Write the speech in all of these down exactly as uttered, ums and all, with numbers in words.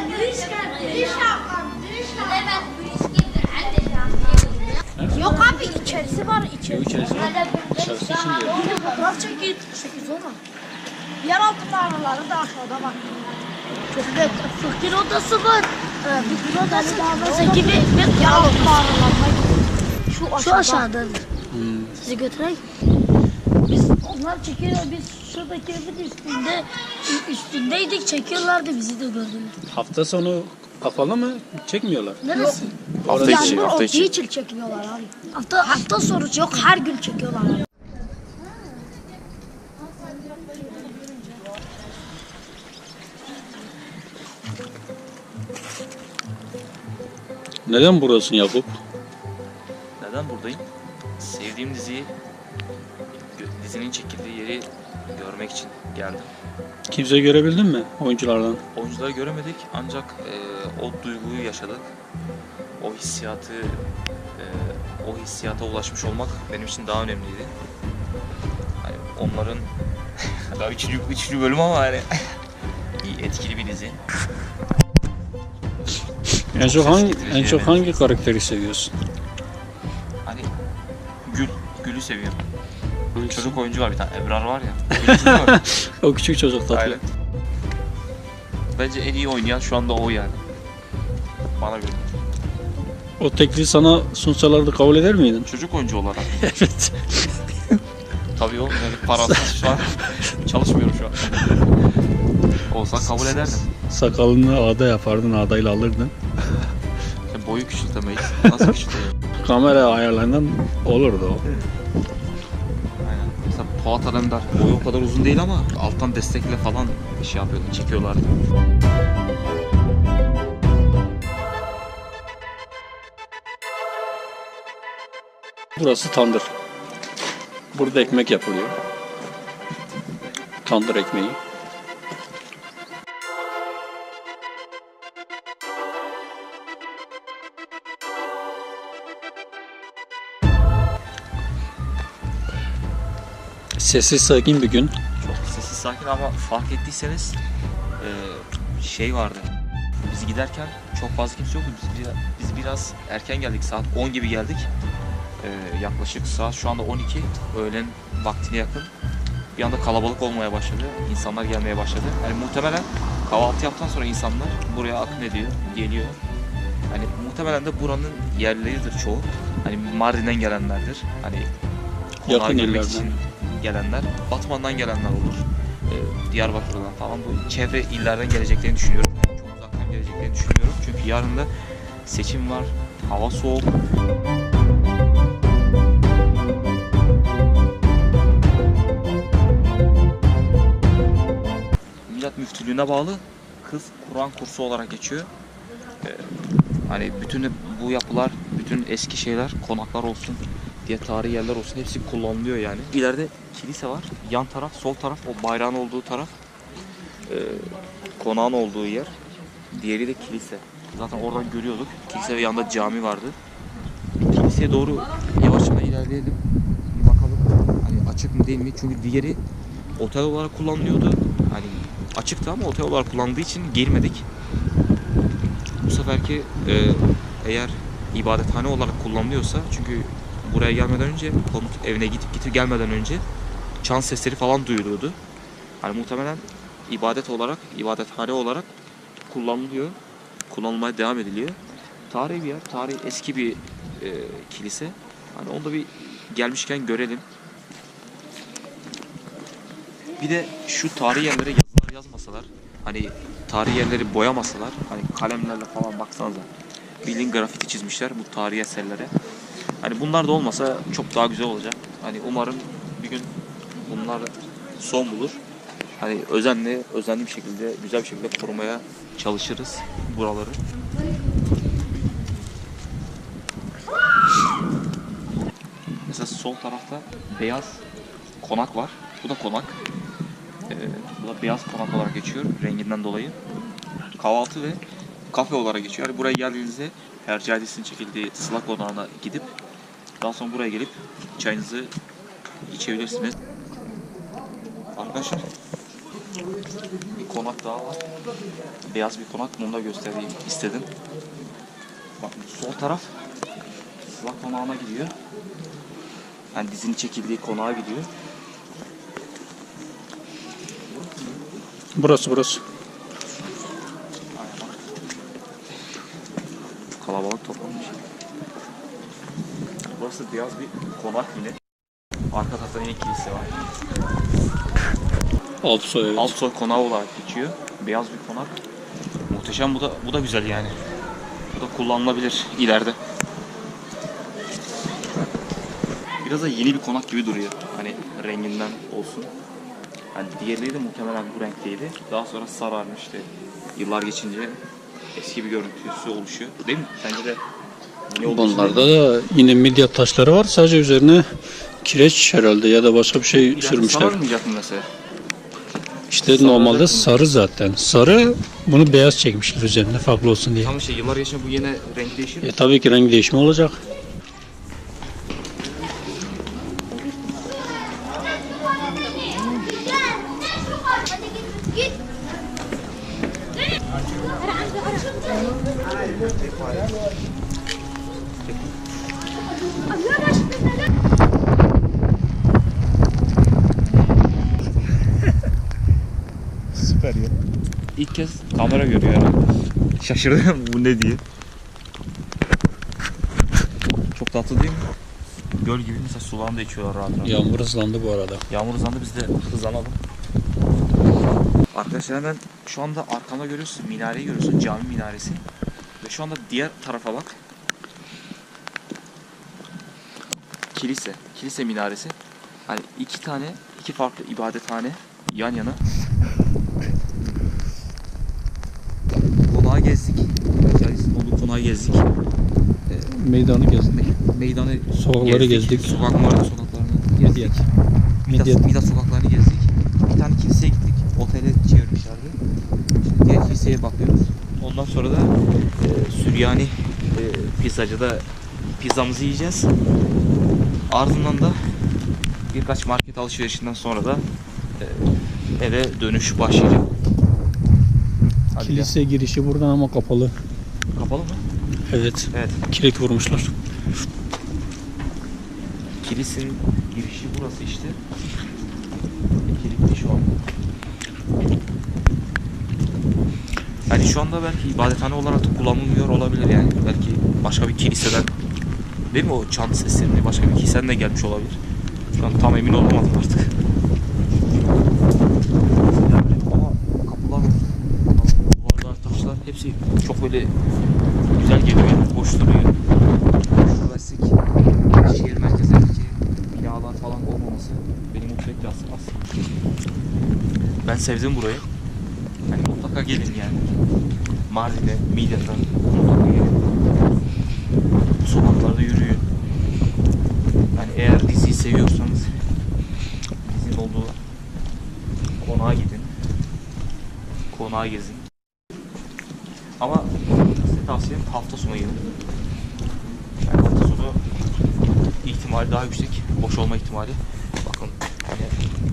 Yok abi içerisi var içerisi. Yok içerisi var. Dışarısı için diyor. Fotoğraf çekil. sekiz on. Yeraltı mağaraları da aşağıda bak. Köşede fakir odası var. Ee, bir odası sekiz ve yeraltı mağaralarına Şu aşağıda. Şu aşağıdadır. Hmm. Sizi götüreyim. Biz onlar çekiyor. Biz şuradaki evin üstünde üstündeydik. Çekiyorlardı bizi de gördüler. Hafta sonu kapalı mı? Çekmiyorlar. Neresi? Hafta yani içi, hafta içi. için çekiyorlar abi. Hafta hafta sonu yok, her gün çekiyorlar abi. Neden buradasın Yakup? Neden buradayım? Sevdiğim diziyi, dizinin çekildiği yeri görmek için geldim. Kimse görebildin mi oyunculardan? Oyuncuları göremedik ancak e, o duyguyu yaşadık. O hissiyatı, e, o hissiyata ulaşmış olmak benim için daha önemliydi. Hani onların daha üçüncü, üçüncü bölüm ama yani iyi, etkili bir dizi. En çok hangi en çok hangi karakteri seviyorsun? Hani Gül, Gül'ü seviyorum. Hangisi? Çocuk oyuncu var bir tane, Ebrar var ya. Gül'ü O küçük çocuk tatlı. Aynen. Bence en iyi oynayan şu anda o yani. Bana göre. O teklifi sana sunsalardı kabul eder miydin? Çocuk oyuncu olarak. Evet. Tabii oğlum yani parasız şu an çalışmıyorum şu an. Olsa kabul ederdim. Sakalını ağda yapardın, ağdayla alırdın. İşte boyu küçültemeyiz. Nasıl küçültemeyiz? Kamera ayarlarından olurdu o. Aynen. Mesela Polat Alemdar boyu o kadar uzun değil ama alttan destekle falan şey yapıyordu, çekiyorlardı. Burası tandır. Burada ekmek yapılıyor. Tandır ekmeği. Sessiz sakin bir gün. Çok sessiz sakin ama fark ettiyseniz e, şey vardı. Biz giderken çok fazla kimse yoktu. Biz, biraz, biz biraz erken geldik. Saat on gibi geldik. E, yaklaşık saat şu anda on iki. Öğlen vaktine yakın. Bir anda kalabalık olmaya başladı. İnsanlar gelmeye başladı. Yani muhtemelen kahvaltı yaptıktan sonra insanlar buraya akın ediyor, geliyor. Hani muhtemelen de buranın yerleridir çoğu. Hani Mardin'den gelenlerdir. Hani konağa girmek için gelenler, Batman'dan gelenler olur, ee, Diyarbakır'dan falan, bu çevre illerden geleceklerini düşünüyorum. Yani çok uzaktan geleceklerini düşünmüyorum çünkü yarın da seçim var, hava soğuk. Millet Müftülüğü'ne bağlı kız Kur'an kursu olarak geçiyor. Ee, hani bütün bu yapılar, bütün eski şeyler, konaklar olsun, diye tarihi yerler olsun, hepsi kullanılıyor yani. İleride kilise var. Yan taraf, sol taraf, o bayrağın olduğu taraf e, konağın olduğu yer. Diğeri de kilise. Zaten oradan görüyorduk. Kilise ve yanında cami vardı. Kiliseye doğru yavaşça ilerleyelim. Bir bakalım hani açık mı değil mi? Çünkü diğeri otel olarak kullanılıyordu. Hani açıktı ama otel olarak kullanıldığı için girmedik. Bu seferki e, eğer ibadethane olarak kullanılıyorsa, çünkü buraya gelmeden önce, konut evine gidip gidip gelmeden önce çan sesleri falan duyuluyordu. Hani muhtemelen ibadet olarak, ibadethane olarak kullanılıyor. Kullanılmaya devam ediliyor. Tarihi bir yer, tarihi eski bir e, kilise. Hani onu da bir gelmişken görelim. Bir de şu tarihi yerlere yazılar yazmasalar, hani tarihi yerleri boyamasalar, hani kalemlerle falan baksanıza. Bildiğin grafiti çizmişler bu tarihi eserlere. Hani bunlar da olmasa çok daha güzel olacak. Hani umarım bir gün bunlar son bulur. Hani özenli, özenli bir şekilde, güzel bir şekilde korumaya çalışırız buraları. Mesela sol tarafta beyaz konak var. Bu da konak. Ee, bu da beyaz konak olarak geçiyor renginden dolayı. Kahvaltı ve kafe olarak geçiyor. Yani buraya geldiğinizde Hercai'sinin çekildiği Sıla konağına gidip daha sonra buraya gelip çayınızı içebilirsiniz. Arkadaşlar Bir konak daha var. Beyaz bir konak. Bunu da göstereyim istedim. Bakın sol taraf Sıla konağına gidiyor. Yani dizinin çekildiği konağa gidiyor. Burası burası. Aynen. Kalabalık toplanmış. Burası beyaz bir konak yine. Arka tarafta yine kilise var. Altsoy evet. Altsoy konağı olarak geçiyor. Beyaz bir konak. Muhteşem, bu da bu da güzel yani. Bu da kullanılabilir ileride. Biraz da yeni bir konak gibi duruyor. Hani renginden olsun. Hani diğerleri de muhtemelen bu renkteydi. Daha sonra sararmıştı. Yıllar geçince eski bir görüntüsü oluşuyor. Değil mi? Sence de yeni olduğu için Bunlarda değil mi? da yine midyat taşları var. Sadece üzerine kireç herhalde ya da başka bir şey İleride sürmüşler. sararmayacak mı mesela? İşte Sarı normalde olacak mı? sarı zaten. Sarı, bunu beyaz çekmişler üzerine farklı olsun diye. Tam işte yıllar geçince bu yine renk değişir mi? E, tabii ki renk değişimi olacak. Süper ya. İlk kez kamera görüyor herhalde. Şaşırdım bu ne diye. Çok tatlı değil mi? Göl gibi mesela sularını da içiyorlar rahat rahat. Yağmur hızlandı bu arada. Yağmur hızlandı, biz de hızlanalım. Arkadaşlar hemen şu anda arkamda görüyorsun, minareyi görüyorsun, cami minaresi. Ve şu anda diğer tarafa bak. Kilise, kilise minaresi. Hani iki tane, iki farklı ibadethane yan yana. Konağı gezdik. Calis'in olduğu konağı gezdik. Meydanı gezdik. Meydanı Sokakları gezdik. Sokakları, sokaklarını gezdik. Midyat. Midat, Midyat. Midat sokaklarını gezdik. Bir tane kiliseye gittik. Otele çevirmişlerdi. Şimdi diğer kiliseye bakıyoruz. Ondan sonra da e, Süryani e, pizzacıda pizzamızı yiyeceğiz. Ardından da birkaç market alışverişinden sonra da e, eve dönüş başlayacak. Hadi Kilise girişi buradan ama kapalı. ya. Kapalı mı? Evet. Evet. Kilit vurmuşlar. Kilisenin girişi burası işte. Kilitli şu an. Yani şu anda belki ibadethane olarak da kullanılmıyor olabilir yani. Belki başka bir kiliseden, değil mi, o çan seslerini başka bir kiliseden de gelmiş olabilir. Şu an tam emin olamadım artık. Yani ama kapılar, duvarlar, taşlar hepsi çok böyle güzel geliyor yani, hoş duruyor. Klasik şehir merkezindeki binalar falan olmaması beni mutlu etti aslında. Ben sevdim burayı. Yani mutlaka gelin yani. Mardin'e, Midyat'a mutlaka gelin. Bu sokaklarda yürüyün. Yani eğer diziyi seviyorsanız dizinin olduğu konağa gidin. Konağa gezin. Ama size tavsiyem hafta sonu gelin. Yani hafta sonu ihtimali daha yüksek. Boş olma ihtimali. Bakın hani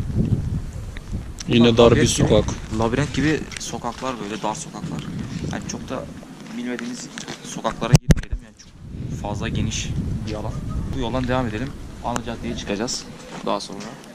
Yine dar bir labirent gibi- sokak. Labirent gibi sokaklar, böyle dar sokaklar. Yani çok da bilmediğimiz sokaklara girmeyelim. Yani çok fazla geniş bir alan. Bu yoldan devam edelim. Ana caddeye çıkacağız daha sonra.